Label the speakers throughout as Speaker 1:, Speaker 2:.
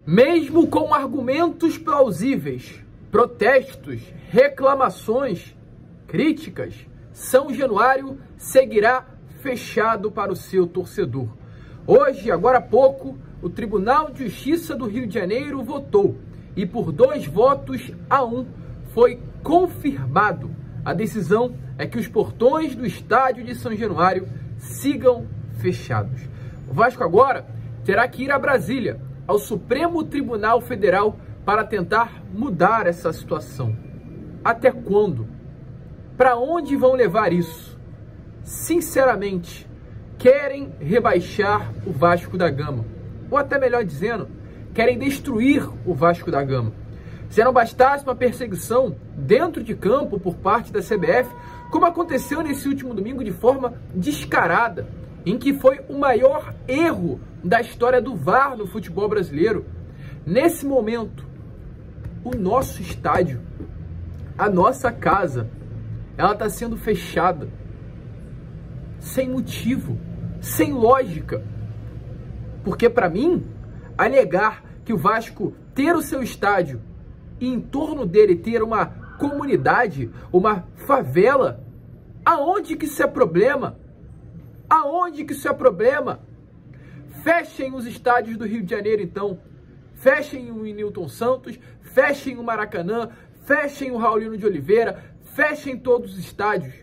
Speaker 1: Mesmo com argumentos plausíveis, protestos, reclamações, críticas, São Januário seguirá fechado para o seu torcedor. Hoje, agora há pouco, o Tribunal de Justiça do Rio de Janeiro votou e por 2-1 foi confirmado. A decisão é que os portões do estádio de São Januário sigam fechados. O Vasco agora terá que ir a Brasília, ao Supremo Tribunal Federal, para tentar mudar essa situação. Até quando? Para onde vão levar isso? Sinceramente, querem rebaixar o Vasco da Gama. Ou até melhor dizendo, querem destruir o Vasco da Gama. Se não bastasse uma perseguição dentro de campo por parte da CBF, como aconteceu nesse último domingo de forma descarada, em que foi o maior erro da história do VAR no futebol brasileiro. Nesse momento, o nosso estádio, a nossa casa, ela está sendo fechada, sem motivo, sem lógica. Porque para mim, alegar que o Vasco ter o seu estádio e em torno dele ter uma comunidade, uma favela, aonde que isso é problema? Aonde que isso é problema? Fechem os estádios do Rio de Janeiro, então. Fechem o Newton Santos, fechem o Maracanã, fechem o Raulino de Oliveira, fechem todos os estádios.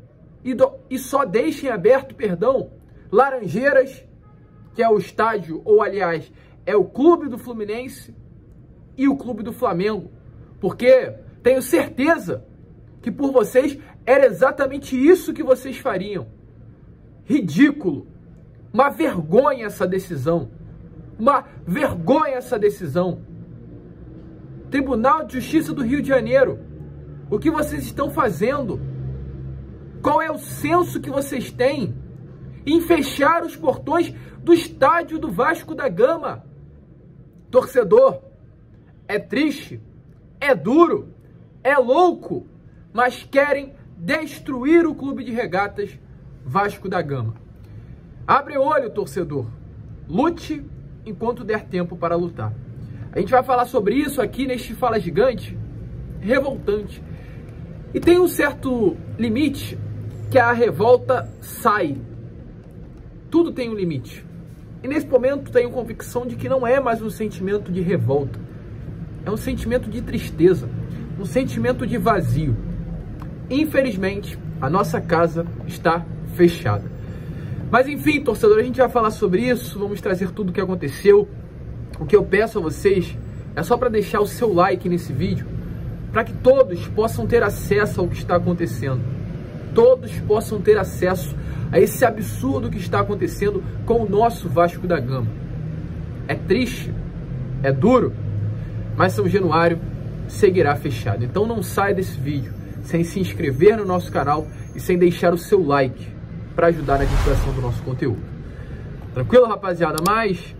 Speaker 1: E só deixem aberto, Laranjeiras, que é o estádio, ou aliás, é o clube do Fluminense e o clube do Flamengo. Porque tenho certeza que por vocês era exatamente isso que vocês fariam. Ridículo. Uma vergonha essa decisão. Uma vergonha essa decisão. Tribunal de Justiça do Rio de Janeiro. O que vocês estão fazendo? Qual é o senso que vocês têm em fechar os portões do estádio do Vasco da Gama? Torcedor, é triste, é duro, é louco, mas querem destruir o Clube de Regatas Vasco da Gama. Abre o olho, torcedor. Lute enquanto der tempo para lutar. A gente vai falar sobre isso aqui neste Fala Gigante revoltante. E tem um certo limite que a revolta sai. Tudo tem um limite. E nesse momento tenho convicção de que não é mais um sentimento de revolta. É um sentimento de tristeza, um sentimento de vazio. Infelizmente, a nossa casa está fechada. Mas enfim, torcedor, a gente vai falar sobre isso, vamos trazer tudo o que aconteceu. O que eu peço a vocês é só para deixar o seu like nesse vídeo, para que todos possam ter acesso ao que está acontecendo. Todos possam ter acesso a esse absurdo que está acontecendo com o nosso Vasco da Gama. É triste, é duro, mas São Januário seguirá fechado. Então não saia desse vídeo sem se inscrever no nosso canal e sem deixar o seu like para ajudar na divulgação do nosso conteúdo. Tranquilo, rapaziada? Mas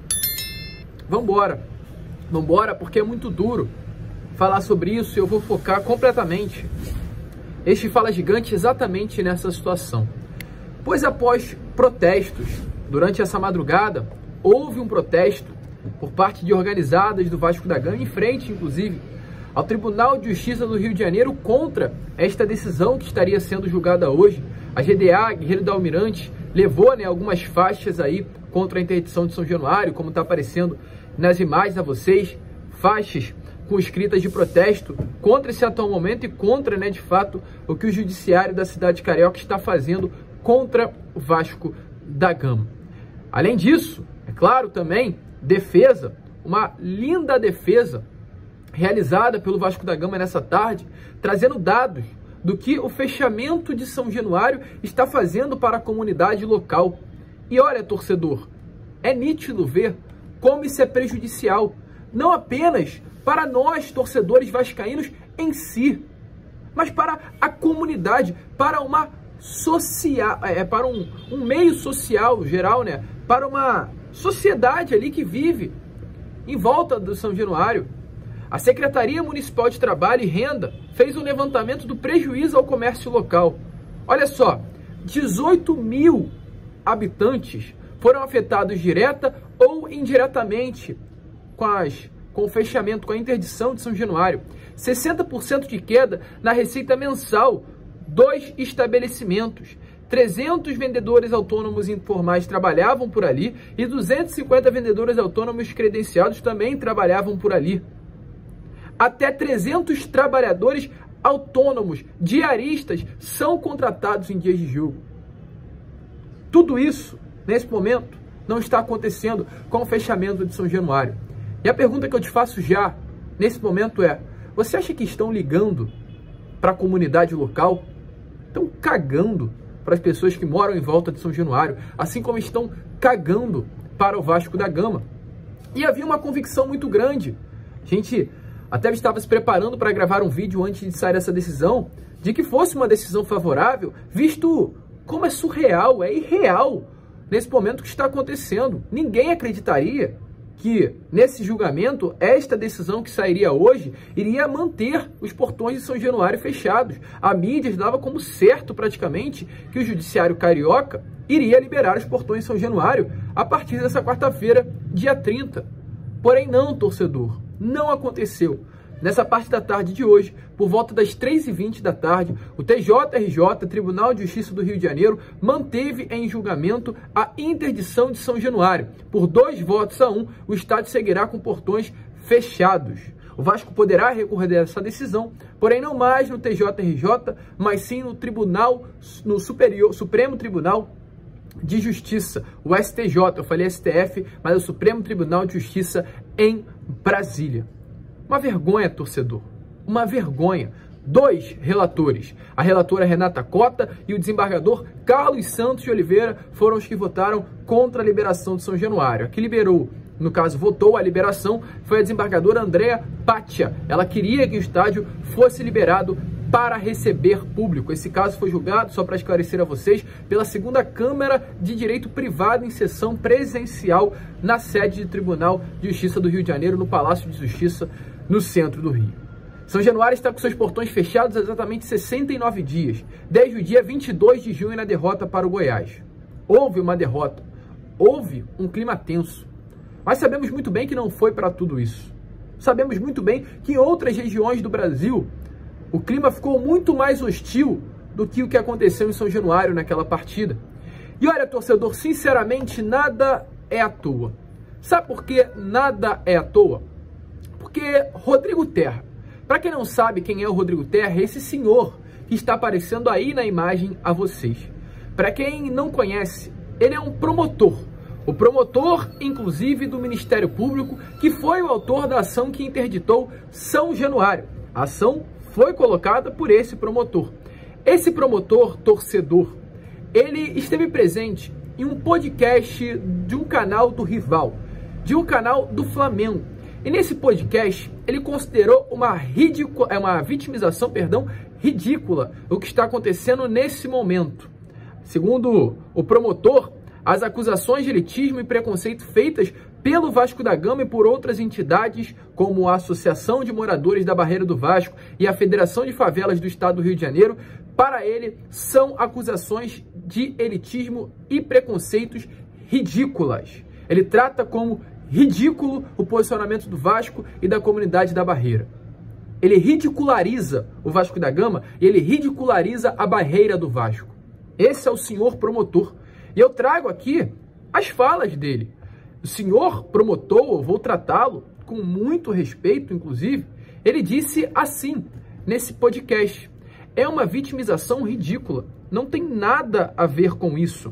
Speaker 1: vambora. Vambora, porque é muito duro falar sobre isso e eu vou focar completamente este Fala Gigante exatamente nessa situação. Pois após protestos, durante essa madrugada, houve um protesto por parte de organizadas do Vasco da Gama, em frente, inclusive, ao Tribunal de Justiça do Rio de Janeiro contra esta decisão que estaria sendo julgada hoje. A GDA, Guerreiro do Almirante, levou algumas faixas aí contra a interdição de São Januário, como está aparecendo nas imagens a vocês, faixas com escritas de protesto contra esse atual momento e contra, de fato, o que o judiciário da cidade carioca está fazendo contra o Vasco da Gama. Além disso, é claro também, defesa, uma linda defesa realizada pelo Vasco da Gama nessa tarde, trazendo dados do que o fechamento de São Januário está fazendo para a comunidade local. E olha, torcedor, é nítido ver como isso é prejudicial, não apenas para nós, torcedores vascaínos em si, mas para a comunidade, para uma para um meio social geral, para uma sociedade ali que vive em volta do São Januário. A Secretaria Municipal de Trabalho e Renda fez um levantamento do prejuízo ao comércio local. Olha só, 18 mil habitantes foram afetados direta ou indiretamente com o fechamento, com a interdição de São Januário. 60% de queda na receita mensal dos estabelecimentos. 300 vendedores autônomos informais trabalhavam por ali e 250 vendedores autônomos credenciados também trabalhavam por ali. Até 300 trabalhadores autônomos, diaristas, são contratados em dias de jogo. Tudo isso, nesse momento, não está acontecendo com o fechamento de São Januário. E a pergunta que eu te faço já, nesse momento é: você acha que estão ligando para a comunidade local? Estão cagando para as pessoas que moram em volta de São Januário, assim como estão cagando para o Vasco da Gama. E havia uma convicção muito grande. A gente até estava se preparando para gravar um vídeo antes de sair essa decisão, de que fosse uma decisão favorável, visto como é surreal, é irreal nesse momento que está acontecendo. Ninguém acreditaria que nesse julgamento, esta decisão que sairia hoje, iria manter os portões de São Januário fechados. A mídia dava como certo praticamente que o judiciário carioca iria liberar os portões de São Januário a partir dessa quarta-feira, dia 30. Porém não, torcedor, não aconteceu. Nessa parte da tarde de hoje, por volta das 3h20 da tarde, o TJRJ, Tribunal de Justiça do Rio de Janeiro, manteve em julgamento a interdição de São Januário. Por 2 votos a 1, o estádio seguirá com portões fechados. O Vasco poderá recorrer dessa decisão, porém não mais no TJRJ, mas sim no Supremo Tribunal de Justiça, o STJ. Eu falei STF, mas é o Supremo Tribunal de Justiça em Brasília. Uma vergonha, torcedor. Uma vergonha. 2 relatores, a relatora Renata Cota e o desembargador Carlos Santos de Oliveira, foram os que votaram contra a liberação de São Januário. A que liberou, no caso, votou a liberação, foi a desembargadora Andréa Pátia. Ela queria que o estádio fosse liberado para receber público. Esse caso foi julgado, só para esclarecer a vocês, pela 2ª Câmara de Direito Privado em sessão presencial na sede do Tribunal de Justiça do Rio de Janeiro, no Palácio de Justiça, no centro do Rio. São Januário está com seus portões fechados há exatamente 69 dias, desde o dia 22 de junho na derrota para o Goiás. Houve uma derrota, houve um clima tenso, mas sabemos muito bem que não foi para tudo isso. Sabemos muito bem que em outras regiões do Brasil o clima ficou muito mais hostil do que o que aconteceu em São Januário naquela partida. E olha, torcedor, sinceramente, nada é à toa. Sabe por que nada é à toa? Porque Rodrigo Terra, para quem não sabe quem é o Rodrigo Terra, é esse senhor que está aparecendo aí na imagem a vocês. Para quem não conhece, ele é um promotor. O promotor, inclusive, do Ministério Público, que foi o autor da ação que interditou São Januário. A ação foi colocada por esse promotor. Esse promotor, torcedor, ele esteve presente em um podcast de um canal do rival, de um canal do Flamengo. E nesse podcast, ele considerou uma vitimização ridícula o que está acontecendo nesse momento. Segundo o promotor, as acusações de elitismo e preconceito feitas pelo Vasco da Gama e por outras entidades, como a Associação de Moradores da Barreira do Vasco e a Federação de Favelas do Estado do Rio de Janeiro, para ele, são acusações de elitismo e preconceitos ridículas. Ele trata como ridículo o posicionamento do Vasco e da comunidade da Barreira. Ele ridiculariza o Vasco da Gama e ele ridiculariza a Barreira do Vasco. Esse é o senhor promotor. E eu trago aqui as falas dele. O senhor promotor, eu vou tratá-lo com muito respeito, inclusive, ele disse assim nesse podcast: é uma vitimização ridícula, não tem nada a ver com isso.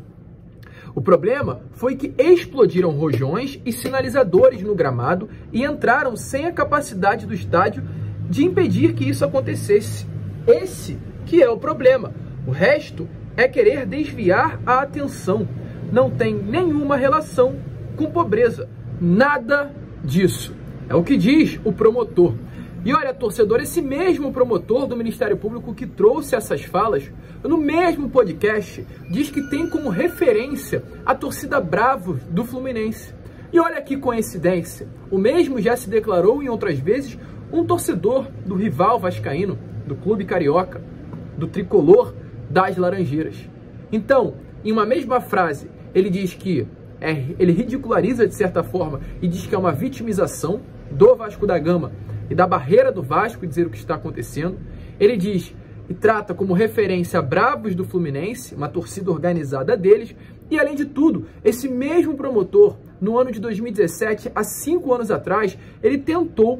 Speaker 1: O problema foi que explodiram rojões e sinalizadores no gramado e entraram sem a capacidade do estádio de impedir que isso acontecesse. Esse que é o problema. O resto é querer desviar a atenção. Não tem nenhuma relação com pobreza. Nada disso. É o que diz o promotor. E olha, torcedor, esse mesmo promotor do Ministério Público que trouxe essas falas, no mesmo podcast, diz que tem como referência a torcida Bravos do Fluminense. E olha que coincidência, o mesmo já se declarou em outras vezes um torcedor do rival vascaíno, do clube carioca, do tricolor das Laranjeiras. Então, em uma mesma frase, ele diz que ele ridiculariza de certa forma e diz que é uma vitimização do Vasco da Gama e da barreira do Vasco dizer o que está acontecendo. Ele diz e trata como referência Bravos do Fluminense, uma torcida organizada deles, e além de tudo, esse mesmo promotor, no ano de 2017, há 5 anos atrás, ele tentou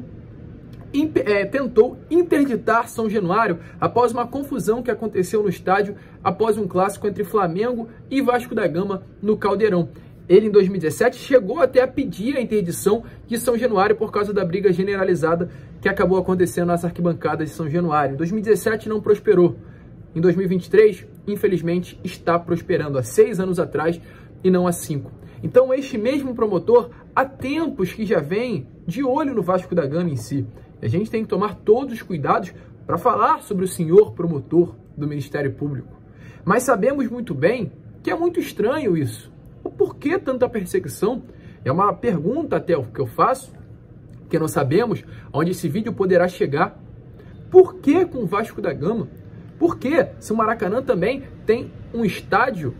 Speaker 1: interditar São Januário após uma confusão que aconteceu no estádio após um clássico entre Flamengo e Vasco da Gama no Caldeirão. Ele, em 2017, chegou até a pedir a interdição de São Januário por causa da briga generalizada que acabou acontecendo nas arquibancadas de São Januário. Em 2017 não prosperou. Em 2023, infelizmente, está prosperando há 6 anos atrás e não há 5. Então, este mesmo promotor, há tempos que já vem de olho no Vasco da Gama em si. A gente tem que tomar todos os cuidados para falar sobre o senhor promotor do Ministério Público. Mas sabemos muito bem que é muito estranho isso. Por que tanta perseguição? É uma pergunta até que eu faço, que não sabemos onde esse vídeo poderá chegar. Por que com o Vasco da Gama? Por que se o Maracanã também tem um estádio,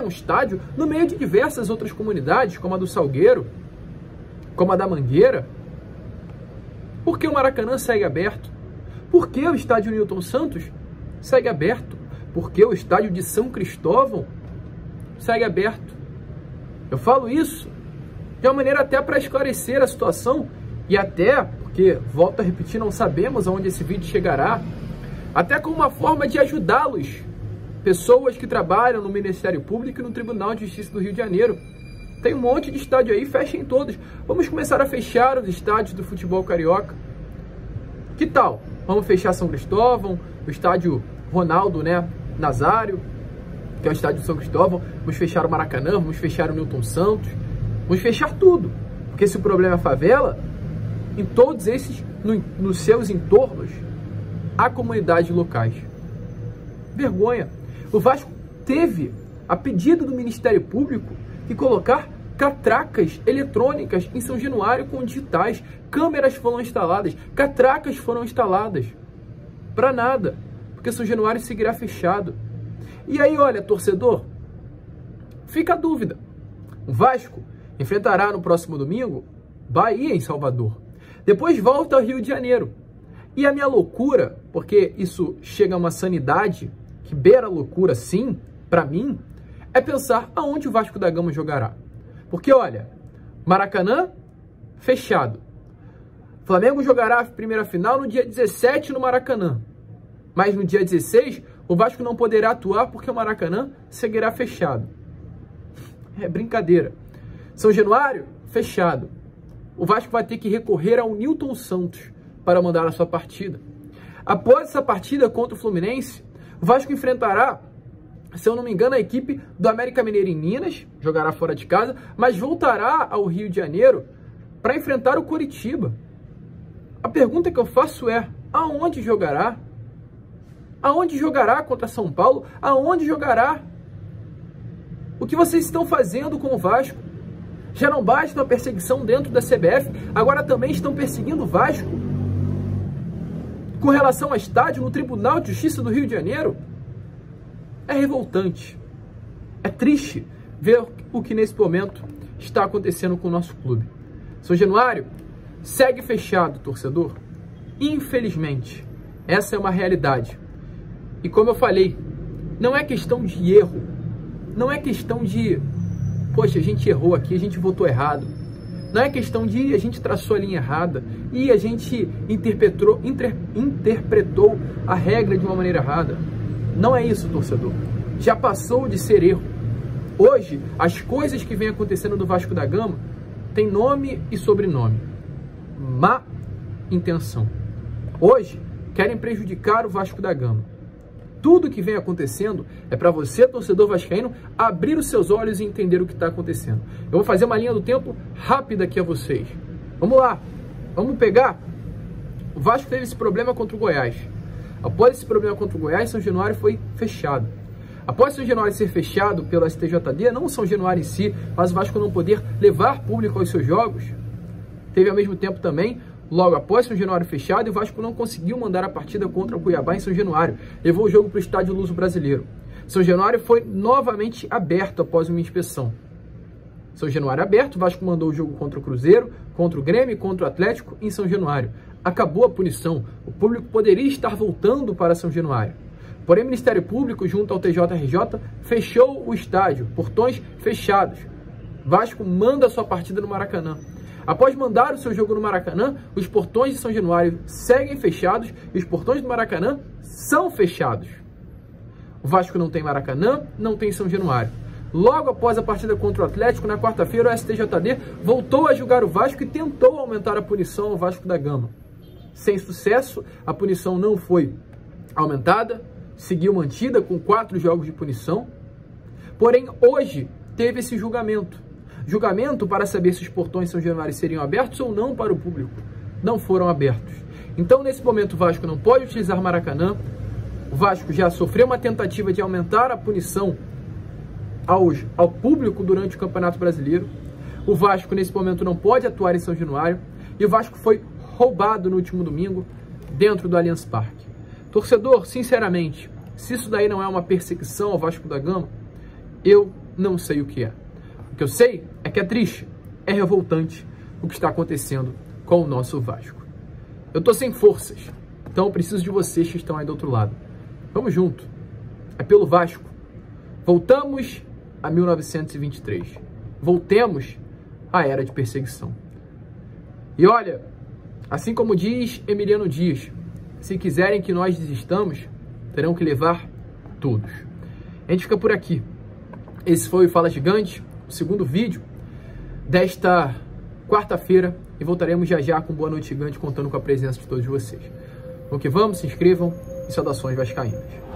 Speaker 1: no meio de diversas outras comunidades, como a do Salgueiro, como a da Mangueira? Por que o Maracanã segue aberto? Por que o estádio Newton Santos segue aberto? Por que o estádio de São Cristóvão segue aberto? Eu falo isso de uma maneira até para esclarecer a situação e até, porque, volto a repetir, não sabemos aonde esse vídeo chegará, até como uma forma de ajudá-los, pessoas que trabalham no Ministério Público e no Tribunal de Justiça do Rio de Janeiro. Tem um monte de estádio aí, fechem todos. Vamos começar a fechar os estádios do futebol carioca. Que tal? Vamos fechar São Cristóvão, o estádio Ronaldo, Nazário, que é o estádio de São Cristóvão, vamos fechar o Maracanã, vamos fechar o Newton Santos, vamos fechar tudo. Porque se o problema é a favela, em todos esses, nos seus entornos, há comunidades locais. Vergonha. O Vasco teve, a pedido do Ministério Público, que colocar catracas eletrônicas em São Januário com digitais. Câmeras foram instaladas, catracas foram instaladas. Para nada, porque São Januário seguirá fechado. E aí, olha, torcedor, fica a dúvida. O Vasco enfrentará no próximo domingo Bahia em Salvador. Depois volta ao Rio de Janeiro. E a minha loucura, porque isso chega a uma sanidade que beira a loucura, sim, para mim, é pensar aonde o Vasco da Gama jogará. Porque, olha, Maracanã, fechado. Flamengo jogará a primeira final no dia 17 no Maracanã. Mas no dia 16, o Vasco não poderá atuar porque o Maracanã seguirá fechado. É brincadeira. São Januário, fechado. O Vasco vai ter que recorrer ao Newton Santos para mandar a sua partida. Após essa partida contra o Fluminense, o Vasco enfrentará, se eu não me engano, a equipe do América Mineiro em Minas, jogará fora de casa, mas voltará ao Rio de Janeiro para enfrentar o Coritiba. A pergunta que eu faço é, aonde jogará? Aonde jogará contra São Paulo? Aonde jogará? O que vocês estão fazendo com o Vasco? Já não basta a perseguição dentro da CBF, agora também estão perseguindo o Vasco com relação ao estádio no Tribunal de Justiça do Rio de Janeiro? É revoltante. É triste ver o que nesse momento está acontecendo com o nosso clube. São Januário segue fechado, torcedor. Infelizmente, essa é uma realidade. E como eu falei, não é questão de erro. Não é questão de, poxa, a gente errou aqui, a gente votou errado. Não é questão de a gente traçou a linha errada e a gente interpretou a regra de uma maneira errada. Não é isso, torcedor. Já passou de ser erro. Hoje, as coisas que vem acontecendo no Vasco da Gama têm nome e sobrenome. Má intenção. Hoje, querem prejudicar o Vasco da Gama. Tudo que vem acontecendo é para você, torcedor vascaíno, abrir os seus olhos e entender o que está acontecendo. Eu vou fazer uma linha do tempo rápida aqui a vocês. Vamos lá. Vamos pegar. O Vasco teve esse problema contra o Goiás. Após esse problema contra o Goiás, São Januário foi fechado. Após São Januário ser fechado pelo STJD, não São Januário em si, mas o Vasco não poder levar público aos seus jogos, teve ao mesmo tempo também, logo após São Januário fechado, e o Vasco não conseguiu mandar a partida contra o Cuiabá em São Januário. Levou o jogo para o Estádio Luso Brasileiro. São Januário foi novamente aberto após uma inspeção. São Januário aberto, o Vasco mandou o jogo contra o Cruzeiro, contra o Grêmio e contra o Atlético em São Januário. Acabou a punição, o público poderia estar voltando para São Januário. Porém, o Ministério Público, junto ao TJRJ, fechou o estádio, portões fechados. Vasco manda a sua partida no Maracanã. Após mandar o seu jogo no Maracanã, os portões de São Januário seguem fechados e os portões do Maracanã são fechados. O Vasco não tem Maracanã, não tem São Januário. Logo após a partida contra o Atlético, na quarta-feira, o STJD voltou a julgar o Vasco e tentou aumentar a punição ao Vasco da Gama. Sem sucesso, a punição não foi aumentada, seguiu mantida com 4 jogos de punição. Porém, hoje teve esse julgamento. Julgamento para saber se os portões de São Januário seriam abertos ou não para o público. Não foram abertos. Então, nesse momento, o Vasco não pode utilizar Maracanã. O Vasco já sofreu uma tentativa de aumentar a punição ao público durante o Campeonato Brasileiro. O Vasco, nesse momento, não pode atuar em São Januário. E o Vasco foi roubado no último domingo dentro do Allianz Parque. Torcedor, sinceramente, se isso daí não é uma perseguição ao Vasco da Gama, eu não sei o que é. O que eu sei é que é triste, é revoltante o que está acontecendo com o nosso Vasco. Eu tô sem forças, então eu preciso de vocês que estão aí do outro lado. Vamos junto. É pelo Vasco. Voltamos a 1923. Voltemos à era de perseguição. E olha, assim como diz Emiliano Dias, se quiserem que nós desistamos, terão que levar todos. A gente fica por aqui. Esse foi o Fala Gigante, o segundo vídeo desta quarta-feira, e voltaremos já já com Boa Noite Gigante, contando com a presença de todos vocês. Vamos que vamos, se inscrevam e saudações vascaínas.